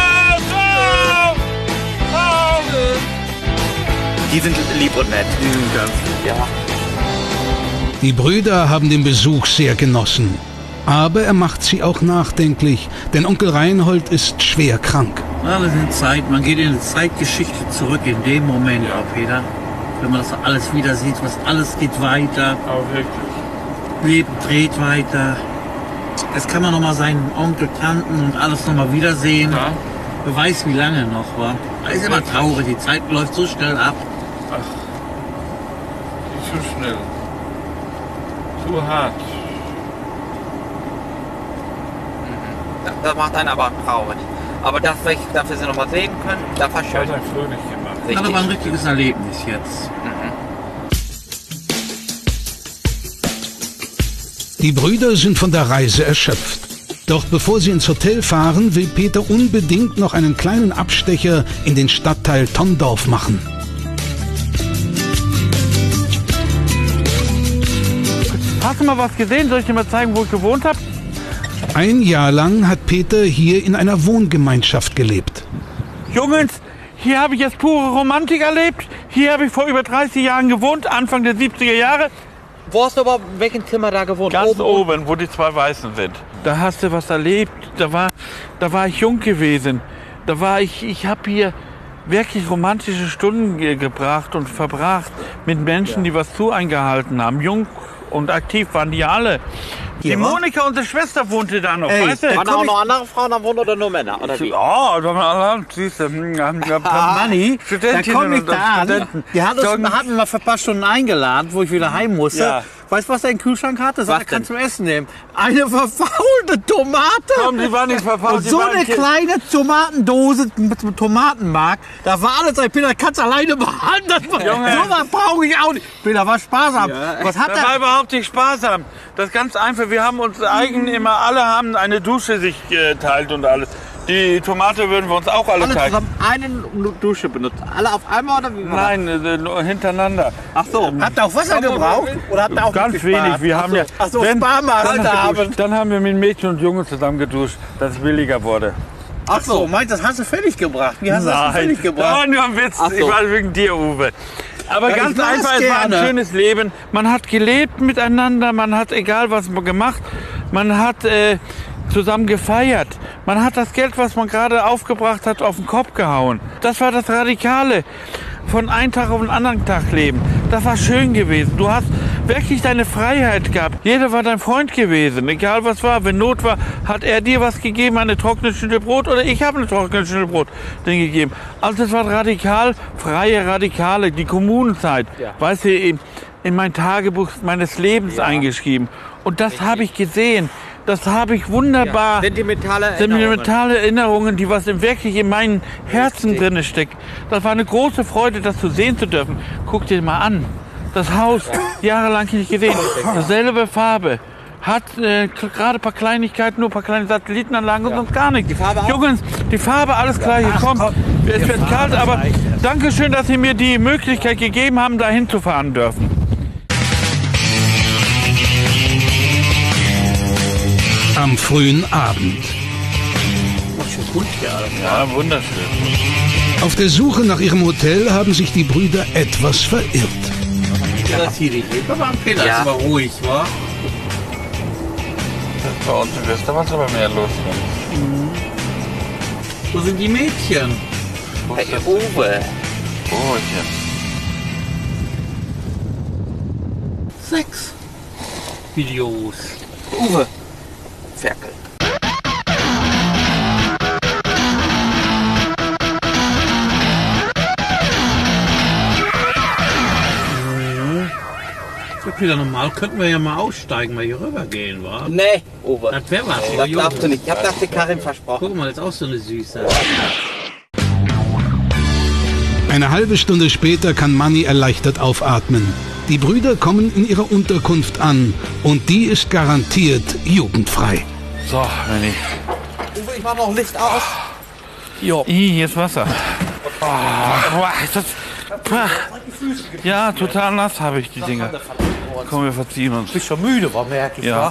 ciao. Die sind lieb und nett. Die sind ganz Ja. Die Brüder haben den Besuch sehr genossen. Aber er macht sie auch nachdenklich, denn Onkel Reinhold ist schwer krank. Alles in Zeit, man geht in die Zeitgeschichte zurück in dem Moment, auch Peter. Wenn man das alles wieder sieht, was alles geht weiter, Aber wirklich. Leben dreht weiter. Jetzt kann man noch mal seinen Onkel, Tanten und alles noch mal wiedersehen. Ja. Wer weiß, wie lange noch, war. Das ist immer traurig, die Zeit läuft so schnell ab. Nicht so schnell. Zu hart. Das macht einen aber traurig. Aber dass wir sie noch mal sehen können, das war schön. Hat er fröhlich gemacht. Das war ein richtiges Erlebnis jetzt. Die Brüder sind von der Reise erschöpft. Doch bevor sie ins Hotel fahren, will Peter unbedingt noch einen kleinen Abstecher in den Stadtteil Tondorf machen. Hast du mal was gesehen? Soll ich dir mal zeigen, wo ich gewohnt habe? Ein Jahr lang hat Peter hier in einer Wohngemeinschaft gelebt. Jungs, hier habe ich jetzt pure Romantik erlebt. Hier habe ich vor über 30 Jahren gewohnt, Anfang der 70er Jahre. Wo hast du aber welchen Zimmer da gewohnt? Ganz oben, wo die zwei Weißen sind. Da hast du was erlebt. Da war ich jung gewesen. Ich habe hier wirklich romantische Stunden gebracht und verbracht mit Menschen, die was zu eingehalten haben. Jung und aktiv waren die alle. Die Monika, unsere Schwester, wohnte da noch, weißt du? Waren auch noch andere Frauen am Wohnen oder nur Männer? Oder wie? Ja, da waren alle, siehst du, Manni, da komm ich da an. Die hat mich mal für ein paar Stunden eingeladen, wo ich wieder heim musste. Ja. Weißt du, was der im Kühlschrank hatte? Was Er kann denn? zum Essen nehmen. Eine verfaulte Tomate. Komm, die war nicht verfault. Und so eine kleine Tomatendose mit Tomatenmark. Da war alles ein Peter, kannst alleine behalten. Junge. So was brauche ich auch nicht. Peter, war sparsam. Was hat Das war er? überhaupt nicht sparsam. Das ist ganz einfach. Wir haben uns immer, alle haben eine Dusche sich geteilt und alles. Die Tomate würden wir uns auch alle Alle teilen. zusammen eine Dusche benutzt. Alle auf einmal oder wie? Nein, nur hintereinander. Ach so. Habt ihr auch Wasser gebraucht? Oder habt ihr auch Ganz nicht gespart? wenig. Wir haben ja. Ach so, wenn- Sparmaßnahmen. dann haben wir mit Mädchen und Jungen zusammen geduscht, dass es billiger wurde. Ach so, meint, das hast du fertig gebracht. Wie hast du das fertig das gebracht? war nur ein Witz. Ach so. Ich war wegen dir, Uwe. Aber Ja, ganz ich mach's einfach, es war ein gerne. schönes Leben. Man hat gelebt miteinander, man hat egal was man gemacht, man hat zusammen gefeiert. Man hat das Geld, was man gerade aufgebracht hat, auf den Kopf gehauen. Das war das Radikale. Von einem Tag auf den anderen Tag leben. Das war schön gewesen. Du hast wirklich deine Freiheit gehabt. Jeder war dein Freund gewesen. Egal was war. Wenn Not war, hat er dir was gegeben, eine trockene Schüssel Brot, oder ich habe eine trockene Schüssel Brot den gegeben. Also das war radikal, freie Radikale, die Kommunenzeit. Ja. Weißt du, in mein Tagebuch meines Lebens eingeschrieben. Und das habe ich gesehen. Das habe ich wunderbar. Sentimentale Erinnerungen, die was wirklich in meinem Herzen drin steckt. Das war eine große Freude, das zu sehen zu dürfen. Guck dir mal an. Das Haus, jahrelang nicht gesehen. Dasselbe Farbe. Hat gerade ein paar Kleinigkeiten, nur ein paar kleine Satellitenanlagen und sonst gar nichts. Jungs, die Farbe, alles klar, hier kommt. Es wird kalt, aber Dankeschön, dass Sie mir die Möglichkeit gegeben haben, da hinzufahren dürfen. Am frühen Abend. Ja, wunderschön. Auf der Suche nach ihrem Hotel haben sich die Brüder etwas verirrt. Das hier nicht. Aber Peter Ja. ist aber ruhig, wa? Bei uns in Westerwald ist aber mehr los. Wo sind die Mädchen? Hey, Uwe. Oh, jetzt. 6 Videos. Uwe. Ferkel. Ja, Peter, normal könnten wir ja mal aussteigen, mal hier rüber gehen, wa? Nee, Uwe. Das wäre was. Das darfst du nicht. Ich hab das der Karin versprochen. Guck mal, das ist auch so eine Süße. Eine halbe Stunde später kann Manni erleichtert aufatmen. Die Brüder kommen in ihrer Unterkunft an und die ist garantiert jugendfrei. So, Manni. Uwe, ich mach noch Licht aus. Jo. Hier ist Wasser. Oh, ja, total nass habe ich die Dinger. Komm, wir verziehen uns. Bist schon müde, war merke ich, ja.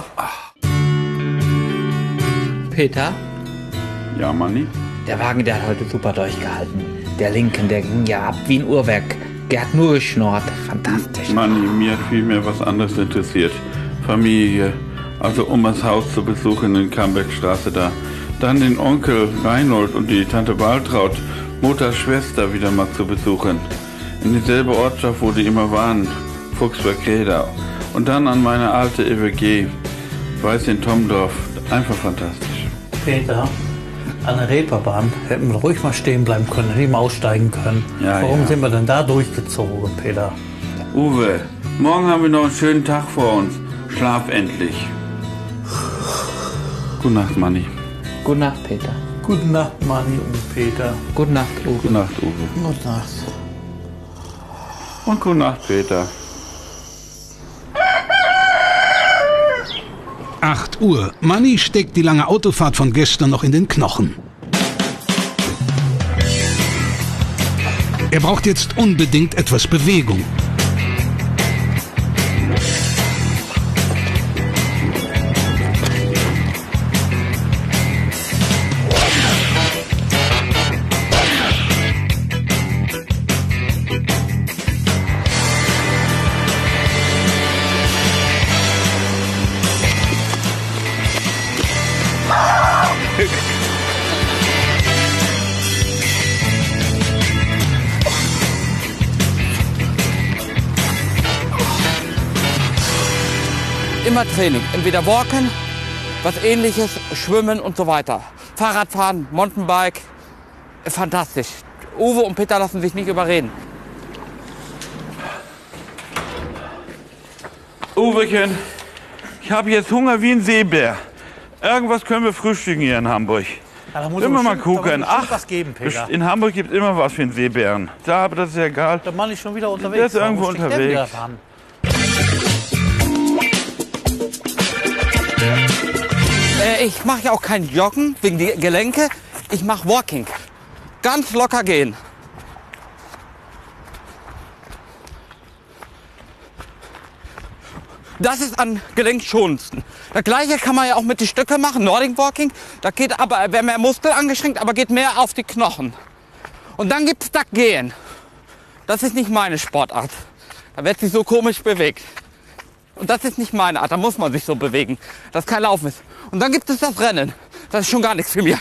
Peter, Ja, Manni? der Wagen, der hat heute super durchgehalten. Der Lincoln, der ging ja ab wie ein Uhrwerk. Der hat nur geschnurrt. Fantastisch. Manni, mir hat viel mehr was anderes interessiert. Familie, also Omas Haus zu besuchen in Kambeckstraße da. Dann den Onkel Reinhold und die Tante Waltraud, Mutters Schwester, wieder mal zu besuchen. In dieselbe Ortschaft, wo die immer waren, Fuchsberg-Reda. Und dann an meine alte EWG, Weiß in Tomdorf. Einfach fantastisch. Peter, an der Reeperbahn hätten wir ruhig mal stehen bleiben können, hätten wir aussteigen können. Ja, Warum ja. sind wir denn da durchgezogen, Peter? Uwe, morgen haben wir noch einen schönen Tag vor uns. Schlaf endlich. Gute Nacht, Manni. Gute Nacht, Peter. Gute Nacht, Manni und Peter. Gute Nacht, Uwe. Gute Nacht, Uwe. Gute Nacht. Und gute Nacht, Peter. 8 Uhr. Manni steckt die lange Autofahrt von gestern noch in den Knochen. Er braucht jetzt unbedingt etwas Bewegung. Immer Training. Entweder walken, was ähnliches, schwimmen und so weiter. Fahrradfahren, Mountainbike. Fantastisch. Uwe und Peter lassen sich nicht überreden. Uwechen, ich habe jetzt Hunger wie ein Seebär. Irgendwas können wir frühstücken hier in Hamburg. Ja, da muss Immer mal bestimmt- gucken. da muss bestimmt was geben, Peter. In Hamburg gibt es immer was für einen Seebären. Da, aber das ist ja egal. Der Mann ist schon wieder unterwegs. Der ist irgendwo Warum steckt der wieder unterwegs. dran? Ich mache ja auch kein Joggen wegen die Gelenke. Ich mache Walking. Ganz locker gehen. Das ist am gelenkschonendsten. Das gleiche kann man ja auch mit den Stöcken machen, Nordic Walking. Da geht aber, wäre mehr Muskel angeschränkt, aber geht mehr auf die Knochen. Und dann gibt es das Gehen. Das ist nicht meine Sportart. Da wird sich so komisch bewegt. Und das ist nicht meine Art, da muss man sich so bewegen, dass kein Laufen ist. Und dann gibt es das Rennen. Das ist schon gar nichts für mich.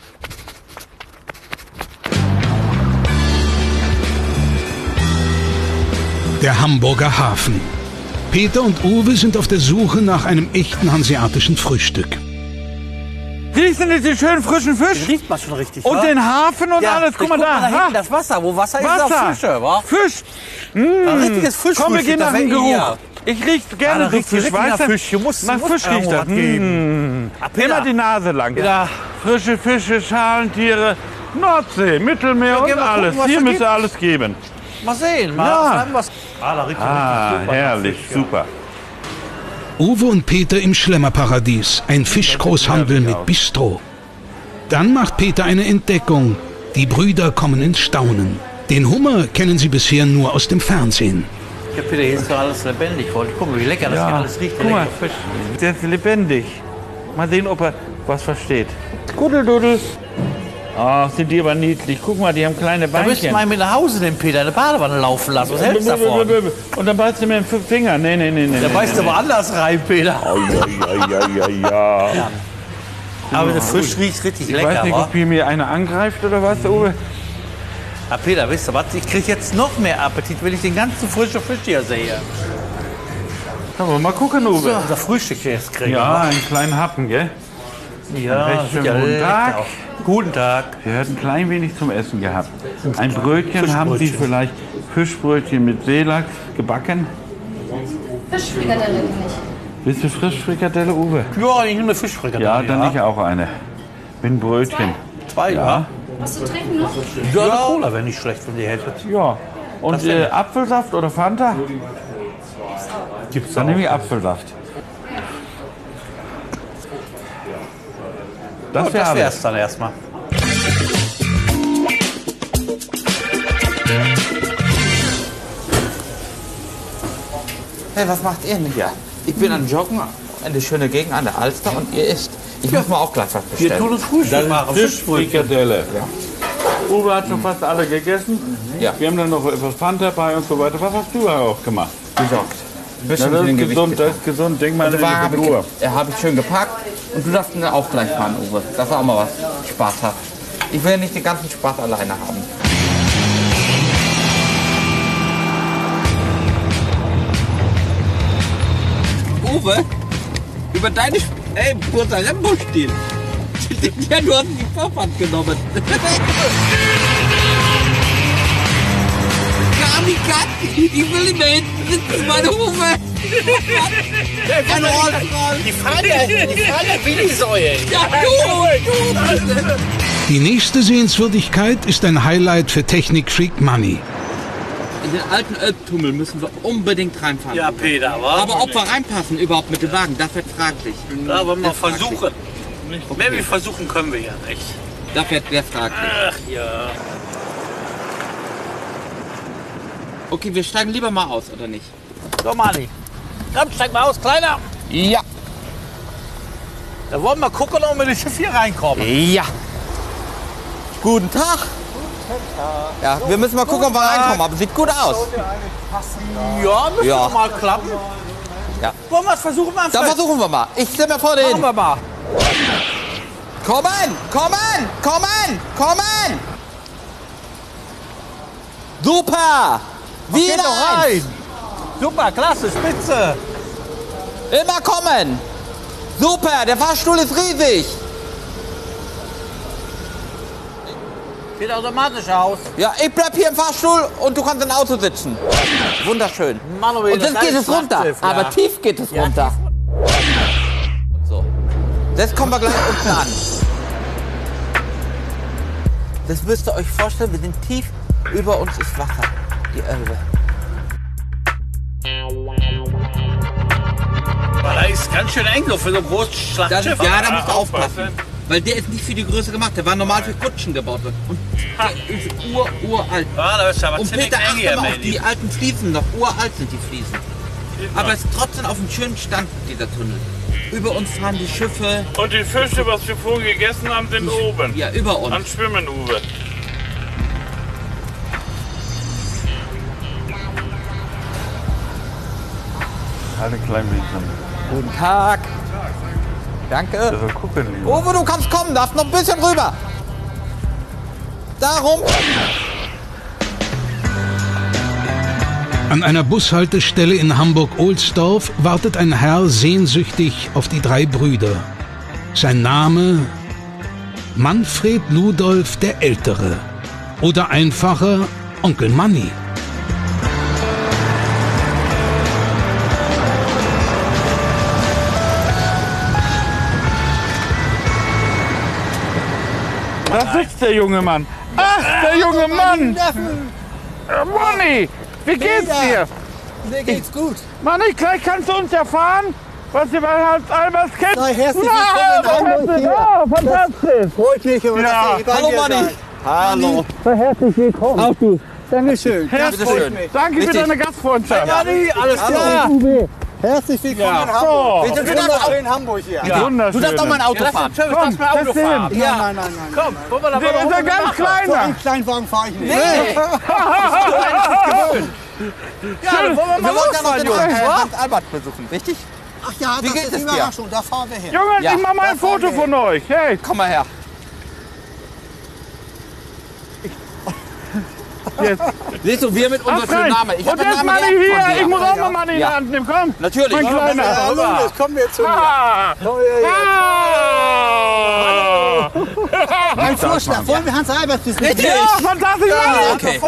Der Hamburger Hafen. Peter und Uwe sind auf der Suche nach einem echten hanseatischen Frühstück. Riechst du nicht den schönen frischen Fisch? Riecht man schon richtig, Und wa? den Hafen und Ja, alles. Guck mal da. hinten, das Wasser. Wo Wasser ist, ist auch Fische, wa? Fisch. Ein richtiges Fischfrühstück. Komm, wir gehen nach dem Geruch. Ich riech gerne da so riecht Fisch, direkt nach weißt du? Fisch. Du musst Nach Fisch riecht irgendwo das. was geben. Immer die Nase lang. Ja. Frische Fische, Schalentiere, Nordsee, Mittelmeer gehen und wir gucken, alles. was Hier da müsste gibt. alles geben. Mal sehen, mal Ja. schreiben was. Da riecht richtig super Herrlich, nach Fisch, super. Uwe und Peter im Schlemmerparadies, ein Fischgroßhandel mit Bistro. Dann macht Peter eine Entdeckung. Die Brüder kommen ins Staunen. Den Hummer kennen sie bisher nur aus dem Fernsehen. Ja, Peter, hier ist doch alles lebendig. Guck mal, wie lecker das hier alles riecht. Guck mal, Fisch. der ist lebendig. Mal sehen, ob er was versteht. Guddeldudel. Ach, sind die aber niedlich. Guck mal, die haben kleine Da müsst ihr Beinchen. mal mit nach Hause den Peter in der Badewanne laufen lassen. Was hältst du davon? Und dann beißt du mir den Finger. Nee. Der beißt aber anders rein, Peter. Ja. Aber der Fisch riecht richtig Ich lecker, weiß nicht, wa? ob hier mir einer angreift oder was, Uwe. Ja, Peter, wisst ihr was? Ich krieg jetzt noch mehr Appetit, wenn ich den ganzen frischen Fisch hier sehe. Aber mal gucken, Uwe. So, das Frühstück jetzt kriegen. Ja, einen kleinen Happen, gell? ja, recht sieht schönen ja guten lecker Tag. aus. Guten Tag. Wir hatten ein klein wenig zum Essen gehabt. Ein Brötchen, haben Sie Fischbrötchen. vielleicht Fischbrötchen mit Seelachs gebacken? Fischfrikadelle nicht. Willst du Frischfrikadelle, Uwe? Ja, ich nehme eine Fischfrikadelle. Ja, dann ich auch eine. Mit einem Brötchen. Zwei, ja. Was zu trinken noch? Ja, eine Cola wäre nicht schlecht, wenn die hätte. Ja. Und Apfelsaft oder Fanta? Gibt's Dann nehme ich Apfelsaft. Das wäre wär's dann erstmal. Hey, was macht ihr denn hier? Ich bin am Joggen in der schönen Gegend an der Alster und ihr isst. Ich muss mal auch gleich was bestellen. Wir tun uns Frühstück machen. Fischfrikadelle. Ja. Uwe hat schon fast alle gegessen. Ja. Wir haben dann noch etwas Pfand dabei und so weiter. Was hast du auch gemacht? Besorgt. Ja, das ist gesund, das ist gesund. Denk mal an die Figur. Habe ich schön gepackt und du darfst ihn auch gleich fahren, Uwe. Das ist auch mal was Spaß hat. Ich will nicht den ganzen Spaß alleine haben. Uwe, über deine Bruder Rembo stehen. Ja, du hast die Vorfahrt genommen. Kamikaze, ich will nicht mehr hinten sitzen, meine Uwe. Die fahren ja wie die Säue. Ja, du. Die nächste Sehenswürdigkeit ist ein Highlight für Technikfreak Manni. In den alten Elbtunnel müssen wir unbedingt reinfahren. Ja, Peter, aber ob wir reinpassen überhaupt mit dem Wagen, das wird fraglich. Da wollen wir Das fraglich. versuchen. Mehr wie versuchen können wir ja nicht. Das wird sehr fraglich. Ach ja. Okay, wir steigen lieber mal aus, oder nicht? So, Manni. Komm, steig mal aus, Kleiner. Ja. Da wollen wir gucken, ob wir in das Schiff hier reinkommen. Ja. Guten Tag. Ja, wir müssen mal gucken, ob wir reinkommen, aber sieht gut aus. Ja, müsste Ja. mal klappen. Ja. Wollen wir es versuchen, Manfred? Dann versuchen wir mal. Ich stelle mir vor Machen den. wir mal. Kommen, kommen, kommen, kommen. Super. Wie Geht doch rein. Super, klasse, spitze. Immer kommen. Super, der Fahrstuhl ist riesig. Sieht automatisch aus. Ja, ich bleib hier im Fahrstuhl und du kannst im Auto sitzen. Wunderschön. Manuel, Und jetzt geht es runter, aber tief geht es runter. Und so. Jetzt kommen wir gleich unten an. Das müsst ihr euch vorstellen, wir sind tief, über uns ist Wasser, die Elbe. Da ist ganz schön eng für so ein großes Schlachtschiff. Ja, da musst du aufpassen. Weil der ist nicht für die Größe gemacht, der war normal für Kutschen gebaut. Und der ist uralt. Ja, da ist aber Und ziemlich Peter, eng achte hier, mal auf Manny. die alten Fliesen noch. Uralt sind die Fliesen. Aber es ist trotzdem auf einem schönen Stand, dieser Tunnel. Über uns fahren die Schiffe. Und die Fische, was wir vorhin gegessen haben, sind oben. Ja, über uns. Am Schwimmen, Uwe. Eine kleine Mädchen. Guten Tag. Danke. Also gucken, lieber. Uwe, du kannst kommen, darfst noch ein bisschen rüber. Darum. An einer Bushaltestelle in Hamburg-Ohlsdorf wartet ein Herr sehnsüchtig auf die drei Brüder. Sein Name Manfred Ludolf der Ältere oder einfacher Onkel Manni. Da sitzt der junge Mann. Ach, der junge Mann! Manni, wie geht's dir? Mir geht's gut. Manni, gleich kannst du uns erfahren, was ihr bei Hans Albers kennt. Na, herzlich willkommen in Hamburg hier. Fantastisch. Freut mich, dass Ja. ihr bei Hallo mir Manni. seid. Hallo. Herzlich willkommen. Auch du. Dankeschön. Herzlich. Bitteschön. Danke für Richtig. deine Gastfreundschaft. Manni, alles klar. Ja. Uwe, herzlich willkommen Ja. in Hamburg. So. Wir sind wunderschön in Hamburg hier. Ja. Wunderschön. Du darfst auch mein Auto fahren. Schön, lass mal Auto das fahren. sehen. Ja, nein, nein, nein. Komm, wollen wir da Der ist ja ganz So kleiner. einen Kleinwagen fahre ich nicht. Nee. Ja, dann wollen wir Wir mal wollten ja noch losfahren, den Jungs. Hans Albert besuchen, richtig? Ach ja, Wie das geht ist es die dir? Überraschung. Da fahren wir hin. Junge, Ja. ich mach mal ein Foto von euch. Hey. Komm mal her. Jetzt. Siehst du, wir mit unserem Ach, rein. schönen Namen. Ich hab Und den jetzt Namen Manni geerbt von hier. dir. Ich muss auch mal Manni in die Ja. Hand nehmen. Komm. Natürlich. Mein Kleiner. Ja, hallo, jetzt kommen wir zu mir. Ah. Ah. Ein Vorschlag. Wollen wir Hans Albert besuchen? Ja, fantastisch, Manni. Okay.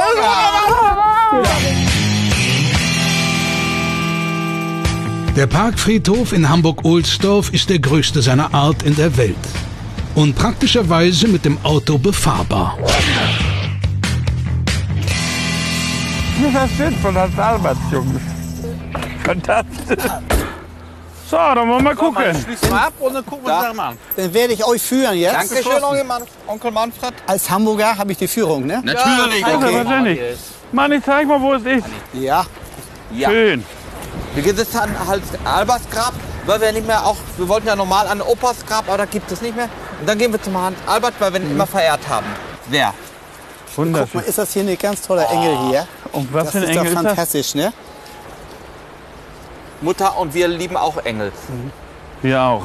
Der Parkfriedhof in Hamburg-Ohlsdorf ist der größte seiner Art in der Welt. und praktischerweise mit dem Auto befahrbar. Das steht von Hans Albert, Jungs. Fantastisch. So, dann wollen wir mal gucken. Schließ mal ab und dann gucken wir uns das mal an. Dann werde ich euch führen jetzt. Dankeschön, Onkel Manfred. Als Hamburger habe ich die Führung, ne? Natürlich. Selbstverständlich. Mann, ich zeig mal, wo es ist. Ja. Ja. Schön. Wir gehen jetzt an Albers Grab, weil wir nicht mehr wir wollten ja normal an Opas Grab, aber da gibt es nicht mehr. Und dann gehen wir zum Hans Albert, weil wir ihn immer verehrt haben. Wer? Guck mal, Wunderschön. ist das hier eine ganz tolle Engel hier? Und was Das für ein ist Engel doch ist das? fantastisch, ne? Mutter und wir lieben auch Engel. Wir auch.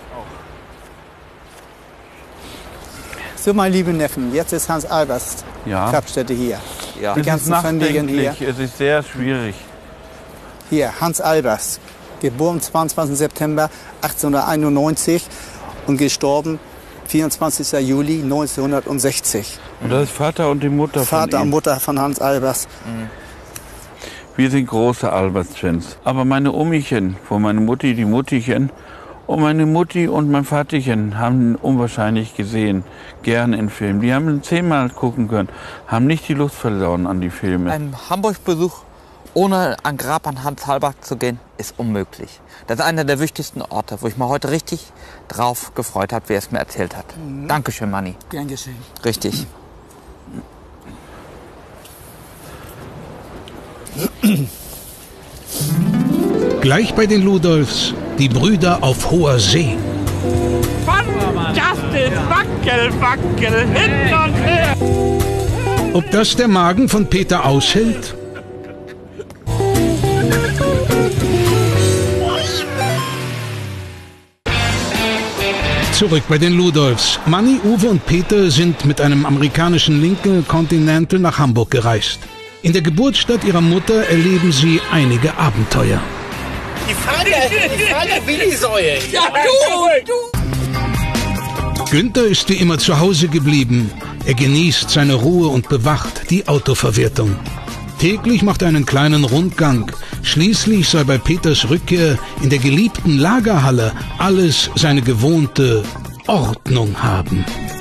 So, meine lieben Neffen, jetzt ist Hans Albers Ja. Grabstätte hier. Ja. Die Es ist ganzen Vernigen hier. nachdenklich, es ist sehr schwierig. Hier, Hans Albers, geboren 22. September 1891 und gestorben 24. Juli 1960. Und das ist Vater und die Mutter Vater von und ihm. Mutter von Hans Albers. Wir sind große Albert-Fans. Aber meine Omichen, von meiner Mutti, die Muttichen, und meine Mutti und mein Vaterchen haben ihn unwahrscheinlich gesehen, gern in Filmen. Die haben ihn 10-mal gucken können, haben nicht die Lust verloren an die Filme. Ein Hamburg-Besuch ohne ein Grab an Hans Albert zu gehen, ist unmöglich. Das ist einer der wichtigsten Orte, wo ich mich heute richtig drauf gefreut habe, wie er es mir erzählt hat. Dankeschön, Manni. Gern geschehen. Richtig. Gleich bei den Ludolfs, die Brüder auf hoher See. Fantastisch! Wackel, wackel, hin und her! Ob das der Magen von Peter aushält? Zurück bei den Ludolfs. Manni, Uwe und Peter sind mit einem amerikanischen Lincoln Continental nach Hamburg gereist. In der Geburtsstadt ihrer Mutter erleben sie einige Abenteuer. Die Falle Willi-Säue. Ja, du! Günther ist wie immer zu Hause geblieben. Er genießt seine Ruhe und bewacht die Autoverwertung. Täglich macht er einen kleinen Rundgang. Schließlich soll bei Peters Rückkehr in der geliebten Lagerhalle alles seine gewohnte Ordnung haben.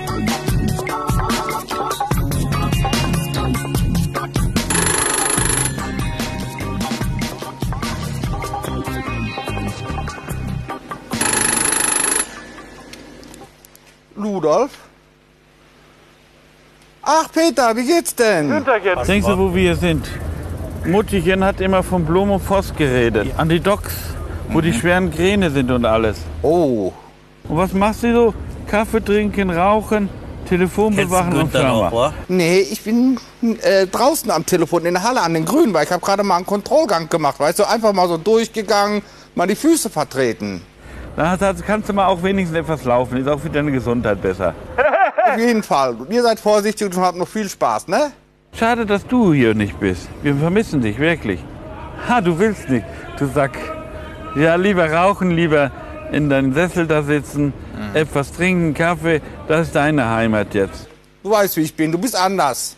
Ludolf? Ach, Peter, wie geht's denn? Denkst du, wo wir hier sind? Muttichen hat immer von Blom und Voss geredet. An die Docks, wo die schweren Kräne sind und alles. Oh, Und was machst du so? Kaffee trinken, rauchen, Telefon bewachen und Firma. nee, ich bin draußen am Telefon in der Halle an den Grünen, weil ich habe gerade mal einen Kontrollgang gemacht, weißt du, einfach mal so durchgegangen, mal die Füße vertreten. Da kannst du mal auch wenigstens etwas laufen, ist auch für deine Gesundheit besser. Auf jeden Fall. Ihr seid vorsichtig und habt noch viel Spaß, ne? Schade, dass du hier nicht bist. Wir vermissen dich, wirklich. Ha, du willst nicht, du Sack. Ja, lieber rauchen, lieber in deinem Sessel da sitzen, etwas trinken, Kaffee, das ist deine Heimat jetzt. Du weißt, wie ich bin, du bist anders.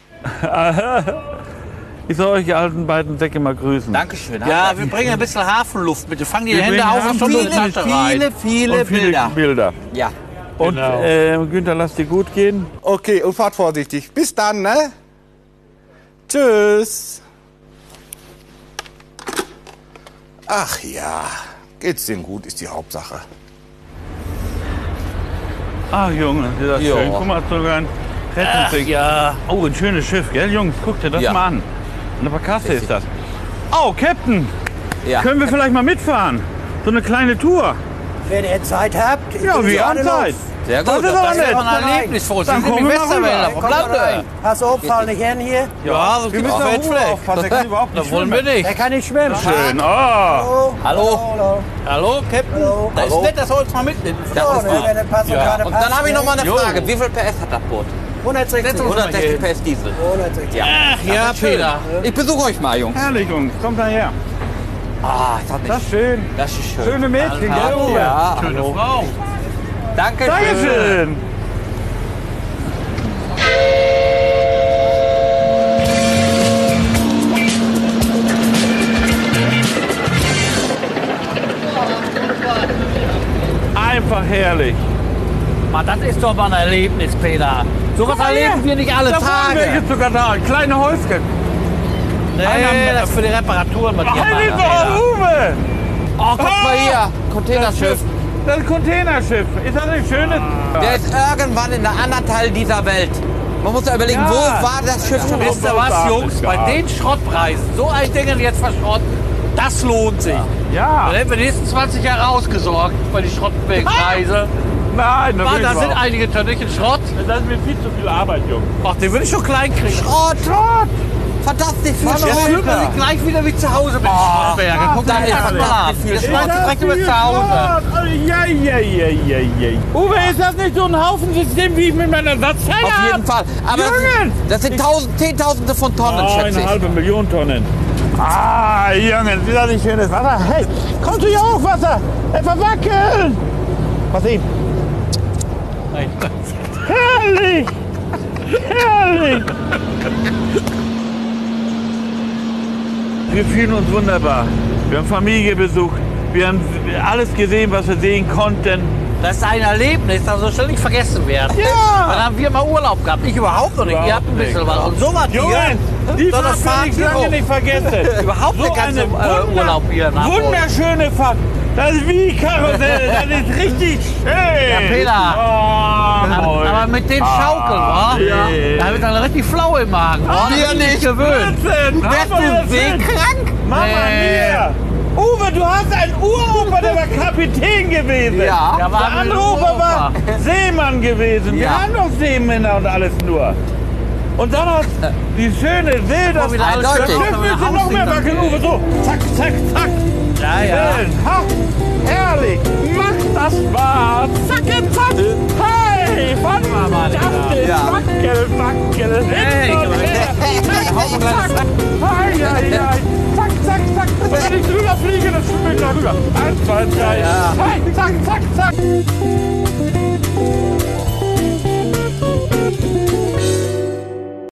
Ich soll euch, ihr alten beiden Säcke, mal grüßen. Dankeschön. Ja, wir bringen ein bisschen Hafenluft mit. Fang die Wir Hände bringen auf und schon in die Tasche rein. Viele Und viele Bilder. Ja. Und Günther, lass dir gut gehen. Okay, und fahrt vorsichtig. Bis dann, ne? Tschüss. Ach ja, geht's denen gut, ist die Hauptsache. Ach Junge, ist das Ja. schön. Guck mal, sogar ein Rettungsweg. Ja. Oh, ein schönes Schiff, gell Jungs? Guck dir das Ja. mal an. Eine Barkasse ist das. Oh, Captain, Ja. können wir vielleicht mal mitfahren? So eine kleine Tour. Wenn ihr Zeit habt, ich Ja, bin wir haben gerade Zeit. los. Sehr Das gut. ist aber ist nett. doch ein Erlebnis für uns. Dann Wir sind kommen die wir mal Westerwälder rüber. vom Kommt Lande. rein. Pass auf, fall nicht hin hier. Ja, so Wir geht's müssen auch da Fettfleck. hoch aufpassen, der kann überhaupt nicht Das wollen wir schwimmen. nicht. Der kann nicht schwimmen. Schön, oh. Hallo. Hallo. Hallo, Captain. Hallo. Das ist nett, dass wir uns mal mitnehmen. Das ist ne, gut. wenn der Pass Ja. gerade Und passt, dann habe ich noch mal eine Jo. Frage. Wie viel PS hat das Boot? 160. 160 PS Diesel. 160. Ach ja, Peter. Ich besuche euch mal, Jungs. Herrlich, Jungs, kommt daher. Ah, ist das Das nicht. ist schön. Das ist schön. Schöne Mädchen, gell? Hallo. Uwe? Ja, Schöne hallo. Frau. Danke. Dankeschön. Einfach herrlich. mal, das ist doch mal ein Erlebnis, Peter. Sowas erleben wir nicht alle Da waren welche Tage. sogar da, kleine Häuschen. Nee, das ist für die Reparaturen, was wir machen, Heilige Peter. Uwe! Oh, guck mal hier, Containerschiff. Das Containerschiff. Ist das ein schönes? Der ist irgendwann in einem anderen Teil dieser Welt. Man muss ja überlegen, Ja. wo war das Schiff schon? Wisst ihr was, Jungs? Bei den Schrottpreisen, so ein Ding jetzt verschrotten, das lohnt sich. Ja. Dann hätten wir die nächsten 20 Jahre ausgesorgt bei den Schrottpreise. Nein, Mann, da sind einige Tönnichen Schrott. Das ist mir viel zu viel Arbeit, Junge. Ach, den würde ich schon klein kriegen. Schrott! Fantastisch viel Jetzt Schrott! fühlt man sich gleich wieder wie zu Hause mit Schrottberger. Guck da mal, ist da fantastisch viel Das Schrott. schmeißt direkt über zu Hause. Uwe, ist das nicht so ein Haufensystem, wie ich mit meiner Ersatzteile Auf jeden Fall. Aber Jungen! das sind Zehntausende von Tonnen, schätze ich. 1,5 Millionen Tonnen. Ah, Junge, wie das nicht schönes Wasser. Hey, kommst du hier hoch, Wasser? Verwackeln! Was ihm? Nein. Herrlich! Herrlich! Wir fühlen uns wunderbar. Wir haben Familie besucht. Wir haben alles gesehen, was wir sehen konnten. Das ist ein Erlebnis, das soll schon nicht vergessen werden. Ja. Dann haben wir mal Urlaub gehabt. Ich überhaupt noch nicht. Ihr habt ein bisschen was. Und so was Junge, die so, das Fahrt fahren werde ich wir lange auch. nicht vergessen. Überhaupt So der ganze eine Urlaub hier in Hamburg. Wunderschöne Fahrt. Das ist wie Karussell. Das ist richtig schön. Ja, Peter. Oh, Aber mit den Schaukeln, wa? ja. Da wird dann richtig flau im Magen. wa? Wir Das ist nicht. gewöhnt. Blödsinn. Du wärst im Weg krank. Mama mia. Uwe, du hast einen Uropa, der war Kapitän gewesen. Ja. Ja, war Der ein andere Opa war Seemann gewesen. Wir Ja. haben doch Seemänner und alles nur. Und dann hast die schöne Wilde. Wo wieder alles Das schön Schiff ist, willst du noch mehr wackeln, Uwe. So, zack, zack, zack. Ja, ja. Schön. Ha, herrlich. Macht das Spaß. Zacke, zack. Hey, fantastisch. Ja. Wackel, wackel. Hey, Hin und her. Zack, zack. Hei, hei, hei. Zack, zack, zack. Und wenn ich drüber fliege, dann schwimme ich da rüber. 1, 2, 3. Hey, zack, zack, zack.